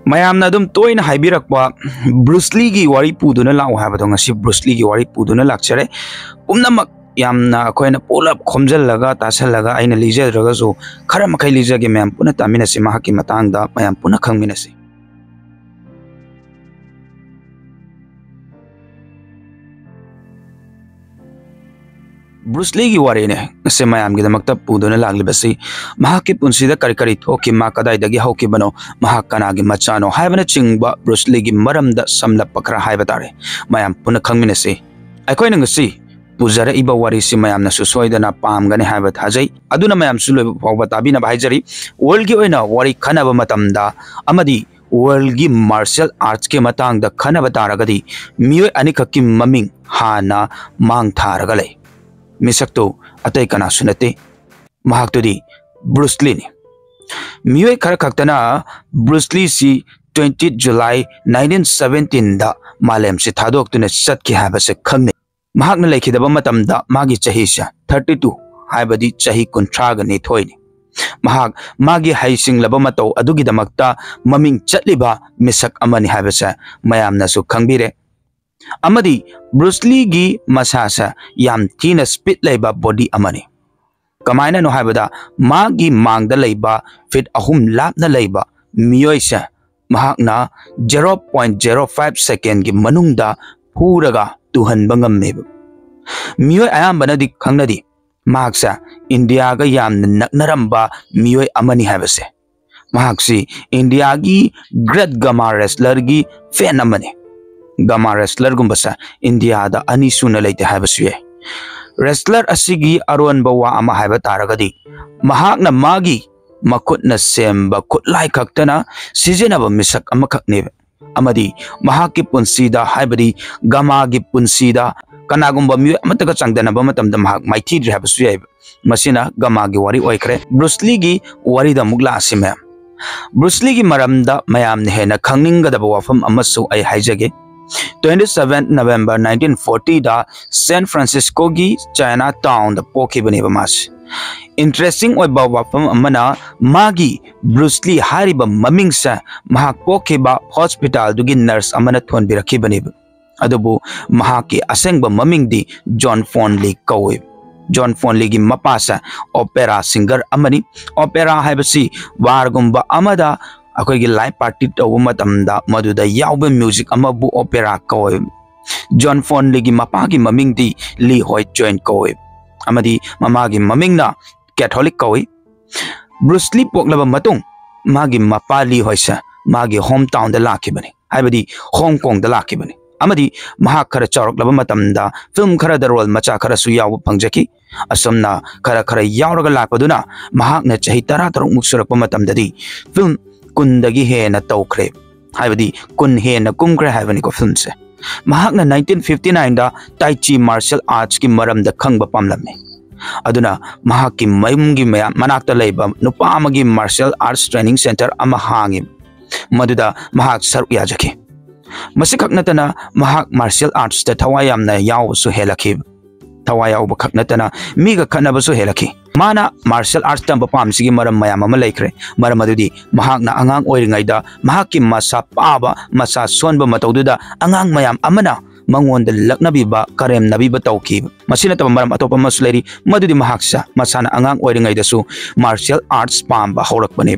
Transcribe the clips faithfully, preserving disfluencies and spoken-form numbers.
mayamna adum toina haibirakpa Bruce Lee gi wari puduna lau habado ngasi Bruce Lee gi wari puduna lakchare umnamak yamna koina pulap khomjallaga tashallaga aina lijadraga zo khara makai lijage mayam puna taminasi mahaki matangda mayam puna khangminasi. Bruce Lee gi wari ne se mayam gi damakta puduna laglibasi mahaki punsida kari kari thoki ma kadai dagi hauki bano mahakana gi machano haibana chingba Bruce Lee gi maramda samlap pakra haibatare mayam puna khangminasi aikoi nangasi pujara iba wari si mayam na susoidana pamgane haibat hajai aduna mayam suloi phawba tabina bhaijari world gi oina wari khanaba matamda amadi world gi martial arts ke matang da khanaba taragadi miyoi anikakki maming hana mang tharaga lei misakto atai kana sunate mahaktudi Bruce Lee ni miyoi khara khaktana Bruce Lee si twentieth July nineteen seventeen da malem si thadok tuna satki habase khangni mahakna lekhidaba matamda magi chahi sha thirty-two haibadi chahi kuntraga ni thoini mahak magi haising laba matau adugi damakta maming chatliba misak amani habasa mayamna su khangbire amadi Bruce Lee gi masasa yam thina speed leiba body amani kamaina no haibada magi mangda leiba fit ahum lapna leiba miyoisa mahakna zero point zero five second gi manungda puraga tuhan bangam meb miyoy ayambana di khangnadi mahaksa India ga yam naknaramba miyoy amani habase mahaksi India gi great gama wrestler gi fan amani gama wrestler gumbasa India da ani suna leite habasu wrestler asigi aron bawa ama haba taragadi mahakna magi makutna semba kutlai kaktana sijenaba misak amakakne amadi mahaki punsida haibadi gama gi punsida kanagumba mi amataga changdana matamda mahak maithi dri habasu yai masina gama gi wari oikre Bruce Lee gi wari da mugla asime Bruce Lee gi maramda mayam ne hena khangninga da wafam amasu ai haijage twenty-seventh November nineteen forty da San Francisco gi Chinatown da pokibani bamas interesting oi ba wafam amana magi Bruce Lee hariba mamingsa mahak pokiba hospital dugi nurse amana thon birakibani adubu mahaki asengba mamingdi John Fon Lee kawe John Fon Lee gi mapasa opera singer amani opera haibasi wargumba amada akoi gi live party tawu matamda maduda yawbe music amabu opera kawe John Fon Lee gi mapagi mamingdi Lee Hoi Chuen kawe amadi mamagi mamingna Catholic kawe Bruce Lee poklaba matung magi mapa Lee Hoisa magi hometown da lakibani haibadi Hong Kong da lakibani amadi mahak khara chawrak laba matamda film khara da role macha khara su yaw pangjaki asomna khara khara yawraga lakpaduna mahak na chahi tara taruk muksurak matamda di film kundagi he na tawkhre haibadi kun he na kumkre haibani ko film se mahak na nineteen fifty-nine da Tai Chi martial arts ki maram da khangba pamlamme aduna mahak ki mayum gi manakta leiba nupa amagi martial arts training center ama hangi maduda mahak saruk yajaki masikak natana mahak martial arts ta thawayam na yaw su helaki thawaya uba khak natana miga khanaba su helaki mana martial arts tamba pam sigi maram mayam ama laikre maram adudi mahak na angang oiringai da mahak ki masa paba masa sonba mataududa angang mayam amana mangonda laknabi ba karem nabi ba tawki masina taba maram atopa masleri madudi mahak sa masana angang oiringai da su martial arts pamba horak bane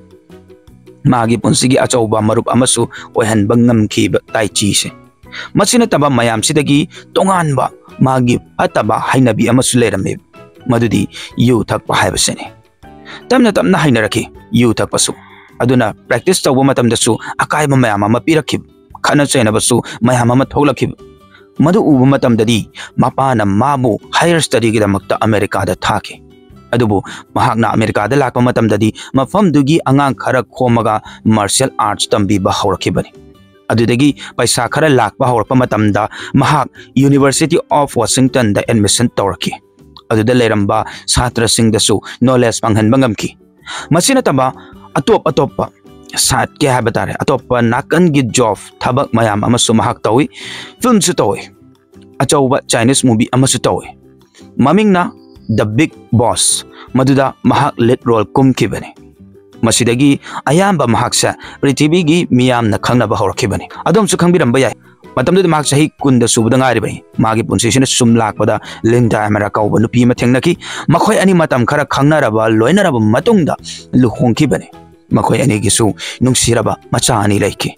magi punsigi achauba marup amasu oihan bangam ki Tai Chi se masina taba mayam sidagi tongan ba magi ataba hainabi amasu lerame madudi yu thakpa haibasene tamna tamna hainaraki yu thakpasu aduna practice tawba matamdasu akai ma mayam ama pirakhi khana chaina basu mayam ama thoglakhi madu uba matamdadi mapana mabu higher study gi damakta America da thaki adubu mahakna America da lakpa matamdadi mafam dugi angang khara khomaga martial arts tambi ba hawrakibani adudagi paisa khara lakpa hawrakpa matamda mahak University of Washington da admission tawraki aduda leramba satra sing dasu knowledge panghan bangamki masina taba atop atoppa sat ke habatare atoppa nakan gi job thabak mayam amasu mahak tawi film su tawi achauba Chinese movie amasu tawi mamingna The Big Boss maduda mahak lead role kumkibani मसिदगी अयाम्बा महाक्सा पृथ्वीगी मियामना खंगनबा हौरखिबनी अदोमसु खंगबिरंबा याय मतमदुद महाक सही कुंद सुबदा ngairibani magi punsisina sum lakpada linda amara kauba nupi ma thengnaki makhoi ani matam khara khangnaraba loinaraba matungda luhongkhibani makhoi ani gisu nungsiraba macha ani laiki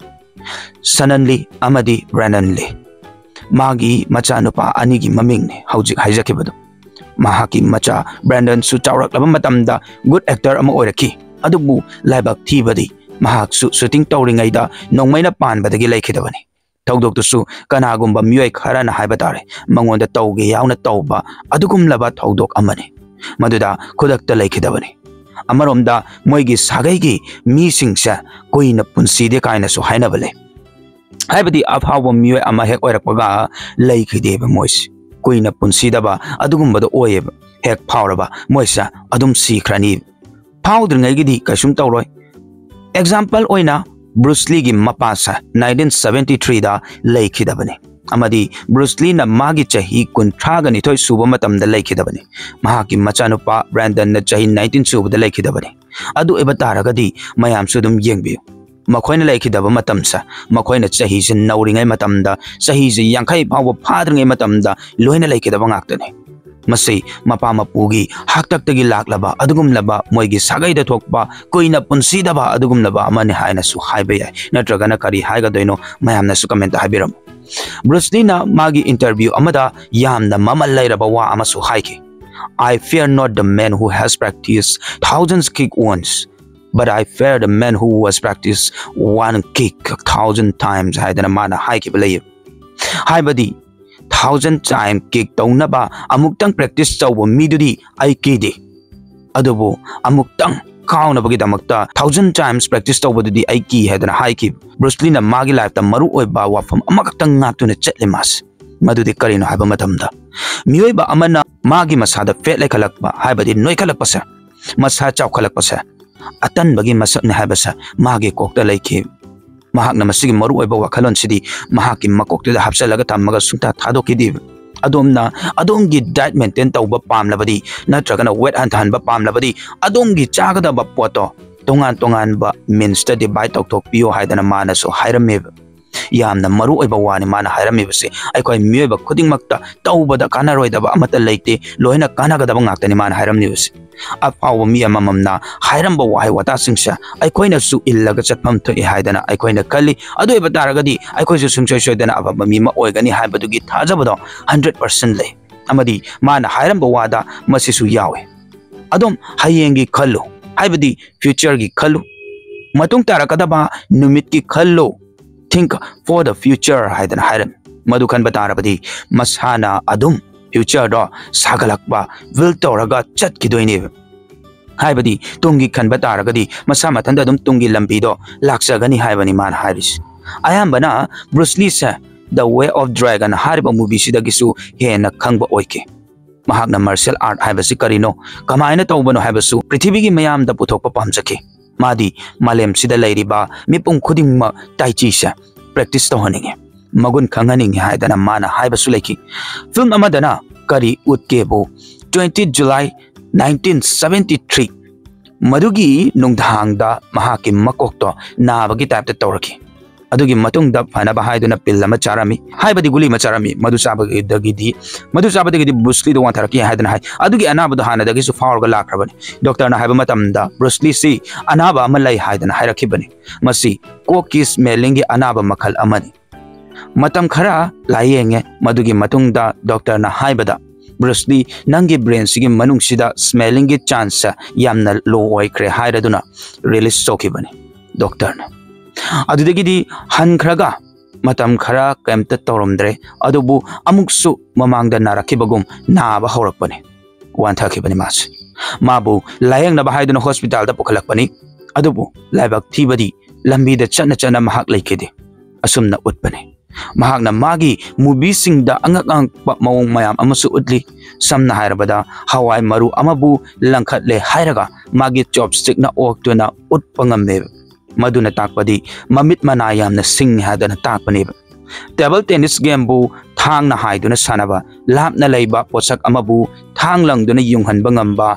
Sananli amadi Brandon Lee magi macha nupa ani gi maming ne haujik haijakibadu mahaki macha Brandon su chawraklaba matamda good actor ama oiraki adubu laibak thibadi mahak su shooting tawringaida nongmaina panbadagi laikhidabani Tawdok tusu kanagumba miyoi kharana haiba tare mangonda tawge yauna tawba adugumlaba tawdok amani maduda khudakta laikhidabani amaromda moigi sagaigi mi singsa koina punside kaina su hainabale haibadi afhawa miyoi ama hek oirakpaga laikhideba mois koina punsidaba adugumbada oyeba hek phawraba moisa adum sikhrani phawdringaigidi kasum tawroi example oina Bruce Lee gi mapasa nineteen seventy-three da laikhidabani amadi Bruce Lee na magi chahi kunthraga ni thoi suba matam da laikhidabani mahaki machanupa Brandon na chahi nineteen suba da laikhidabani adu ebatara gadi mayam sudum yengbiu makhoina laikhidaba matam sa makhoina chahi se nauringai matam da chahi se yankhai phawa phadringai matam da loina laikhidaba ngaktani Masay mapa mapugi haktak tagi laklaba adugumlaba moigi sagay da thokpa koina punsidaba adugumlaba amani haina su haibaya natragana kari haiga doino mayamna su comment habiram Bruce Lee na magi interview amada yamna mamal lairaba wa amasu haiki I fear not the man who has practiced thousands kick once but I fear the man who has practiced one kick a thousand times haidana mana haiki balay haibadi thousand time kick taunaba amuktang practice chawbo midudi ai kidi adubo amuktang kaunabagi damakta thousand times practice tawbodudi ai ki hedana haiki Bruce Lee na magi life ta maru oiba wafam amakaktang ngatuna chetle mas madudi karino haiba matamda miyoiba amana magi masada fet lekhalakba haibadi noi khalakpasa masa chaw khalakpasa atan bagi masak na haibasa magi kokta laiki mahak na masigi maru oiba wakhalon sidi mahaki makokte da hapsalaga tamaga sungta thadokidi adomna adongi diet maintain tawba pamlabadi natragana weight hantanba pamlabadi adongi chagada ba poto tongan tongan ba means to divide tok tok pio haidana mana so hairame yamna maru oiba wani mana hairame bse aikoi miyoba khuding makta tawbada kana roidaba amata leite loina kana gadaba ngaktani mana hairamni bse apawa mi amamamna hairamba wai wata singsa aikoina su illaga chatpam thoi haidana aikoina kali adu eba taragadi aikoisu sungchoi soidana ababa mi ma oigani haibadugi thajabado one hundred percent le amadi mana hairamba wada masisu yawe adom hayengi khallu haibadi future gi khallu matung tarakadaba numit ki khallu think for the future haidana hairam madu kan batarabadi masana adum future do sagalakba will toraga chat kidoine haibadi tungi khan bataragadi masa mathanda dum tungi lambi do laksagani haibani man haris ayambana Bruce Lee sa The Way of Dragon hariba movie sidagisu hena khangba oike mahakna martial art haibasi karino kamaina tawbano haibasu prithibigi mayam da puthokpa pamjaki madi malem sida lairiba mipung khudingma taichi sa practice tohaninge magun khanganing haidana mana haibasu leki film amadana kari utkebo twentieth July nineteen seventy-three madugi nungdhangda mahaki makokto nabagi type ta tawraki adugi matungda phanaba haiduna pillama charami haibadi guli macharami madu sabagi dagidi madu sabadi Bruce Lee do wantaraki haidana hai adugi anaba do hana dagi su faurga lakrabani doctor na haiba matamda Bruce Lee si anaba amalai haidana hairakibani masi kokis melingi anaba makhal amani matam khara layenge madugi matungda doctor na haibada Bruce Lee nangi brain sigi manung sida smelling gi chance yamna low oikre hairaduna release sokibani doctor na adudagidi hankhraga matam khara kemta tawromdre adubu amuksu mamangda narakibagum naba horakpani wanthakibani mas mabu layang na bahaiduna hospital da pukhalakpani adubu laibak thibadi lambi da chana chana mahak laikide asumna utpani mahakna magi movie singda angak ang maung mayam amasu utli samna hairabada hawai maru amabu langkhatle hairaga magi chopstick na oktuna utpangambe maduna takpadi mamit manayam na sing hadana takpani table tennis game bu thang na haiduna sanaba lap na leiba posak amabu thang langduna yunghanba ngamba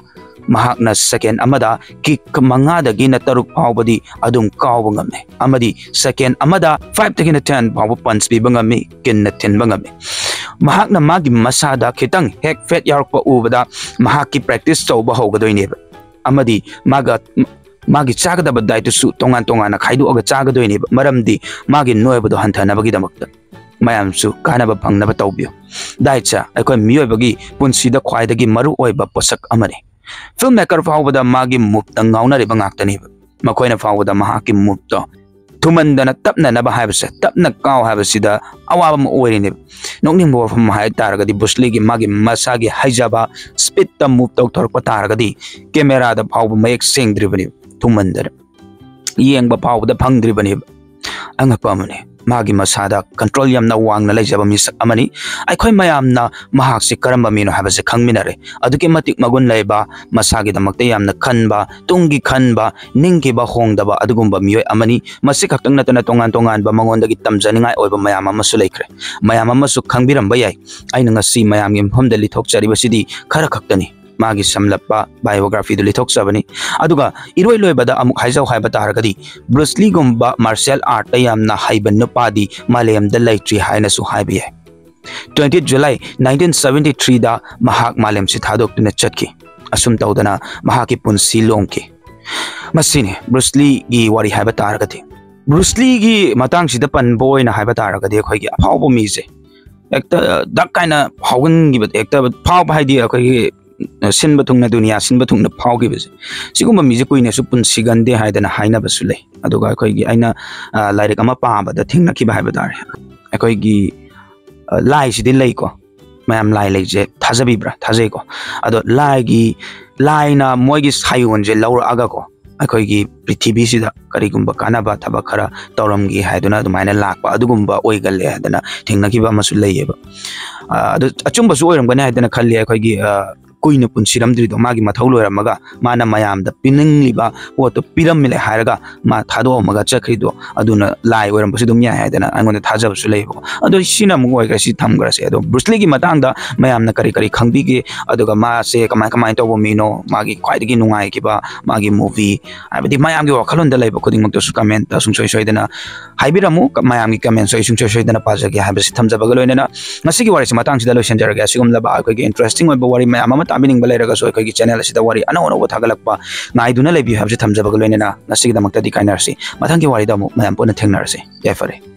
mahakna second amada kick manga da gina taruk paubadi adum kaw ngame amadi second amada five ta gina ten paw punch bi bangami kin na ten bangami mahakna magi masada khitang hek fet yarok pa ubada mahaki practice tawba hogadoine amadi maga magi chagadaba diet su tongan tongan na khaidu aga chagadoine maramdi magi noyabado hanthana bagi damakta mayam su kanaba phangnaba tawbiyo diet cha aikoi miyoibagi punsida khwaidagi maru oiba posak amane filmmaker fawbada magi mupta ngauna riba ngaktani makoina fawbada mahaki mupta thumandana tapna naba haibase tapna kaw habasida awaba ma oirine nokning bo fam hai taragadi Bruce Lee gi magi masagi haijaba speed ta move tok thorpa taragadi camera da fawba mayek sengdribani thumandara yengba fawbada phangdribani angapa mane magi masada control yamna wangna leijaba misak amani aikhoi mayamna mahak se karamba mino habase khangminare aduke matik magun leiba masagi damakte yamna khanba tungi khanba ningki ba hongdaba adugumba miyoi amani masik haktang natana tongan tongan ba mangonda gi tamjaningai oiba mayam amasu leikre mayam amasu khangbiram ba yai aina ngasi mayam gi mhomda lithok chari basidi khara khaktani magi samlappa biography du lithok sabani aduga iroi loibada amuk haijau haiba taragadi Bruce Lee gumba martial art yamna haiban no padi malayam da laitri haina su haibi twentieth July nineteen seventy-three da mahak malayam si thadok tuna chatki asum tawdana mahaki punsi longki masine Bruce Lee gi wari haiba taragadi Bruce Lee gi matang sida pan boy na haiba taragadi khoi gi aphaw mi je ekta dak kaina hawgan gi bet ekta phaw bhai di khoi sin batung na dunia sin batung na phau gi bese siguma mi je koine su pun sigande haidana haina basule aduga khoi gi aina lairik ama pa ba da thingna ki ba haiba dar khoi gi lai si din lai ko mayam lai lai je thajabi bra thajai ko ado lai gi lai na moi gi sayon je laura aga ko khoi gi prithibhi sida kari gumba kana ba thaba khara tawram gi haiduna dumaina lakpa adugumba oigal le hadana thingna ki ba masu laiye ba ado achumba su oiram gana hadana khalli khoi gi कोई पुनसीरम मागी मथौ लोरमगा माना मयाम the पिनिंगलिबा पोतो पिरमले हायरगा मा थादोमगा चखरिदो अदुना लाई Oram बसि दुम याय हायदना अंगोन थाजबसु लेबो अदो सिना मुगोय गसि थमग्रसे अदो ब्रुस ली गी मतंग दा मयाम न करी करी खंगबिगे अदुगा मा से कमाय कमाय तोबो मिनो मागी ख्वाइदगी नुंगाय किबा मागी मूवी आबदि मयाम गी वखलोन द लेबो खुदिंग मक्तो सु कमेंट ता सुंसोय सोयदना हाइबिरमु मयाम गी कमेंट सोय सुंसोय सोयदना पाजगे हाबसि थमजबगा लोइनेना ngasi gi wari si matang sida lo senjaraga sigum laba ko gi interesting oibo wari mayam ama tabining balai so ko gi channel sida wari ana ono thagalakpa ngai duna lebi habse thamjabag loinena ngasi gi damakta di kainar si mathang gi wari da mu mayam pona thengnar se jai fare।